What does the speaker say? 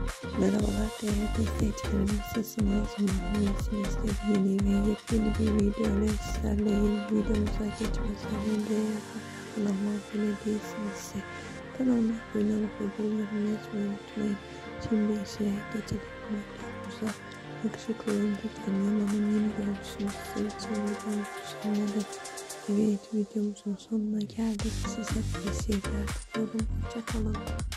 Merhabalar değerli destekçilerim, nasılsınız? Umarım iyisinizdir. Yeni ve yepyeni bir video ile sizlerleyim. Videomuza geçmeden önce kanalıma abone değilsinizse kanalıma abone olup bildirim yazmayı unutmayın. Şimdi ise geçelim videomuza. Yakışıklı oyuncu Can Yaman'ın yeni görüntüsünü sizler için videomu düzenledim. Evet, videomuzun sonuna geldik. Size iyi seyirler diliyorum. Hoşçakalın.